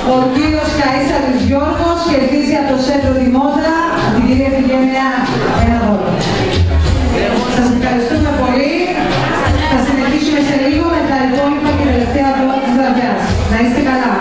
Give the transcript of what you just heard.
Ο κύριος Καΐσαρης Γιώργος κερδίζει από το Σέντρο τη Μόδρα, από την κυρία Ευγένεια, ένα δώρο. Σας ευχαριστούμε πολύ. Θα συνεχίσουμε σε λίγο με τα υπόλοιπα και τελευταία δώρα της βραδιάς. Να είστε καλά.